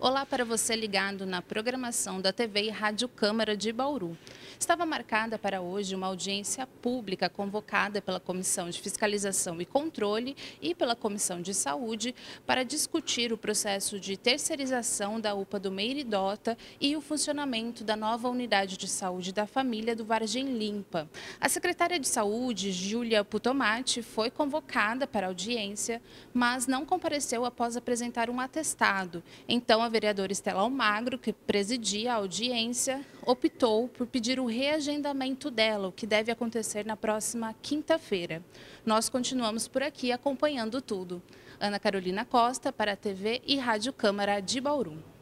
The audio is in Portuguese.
Olá para você ligado na programação da TV e Rádio Câmara de Bauru. Estava marcada para hoje uma audiência pública convocada pela Comissão de Fiscalização e Controle e pela Comissão de Saúde para discutir o processo de terceirização da UPA do Meiridota e o funcionamento da nova unidade de saúde da família do Vargem Limpa. A secretária de Saúde, Júlia Putomati, foi convocada para a audiência, mas não compareceu após apresentar um atestado. Então, a vereadora Estela Almagro, que presidia a audiência, optou por pedir o reagendamento dela, o que deve acontecer na próxima quinta-feira. Nós continuamos por aqui acompanhando tudo. Ana Carolina Costa, para a TV e Rádio Câmara de Bauru.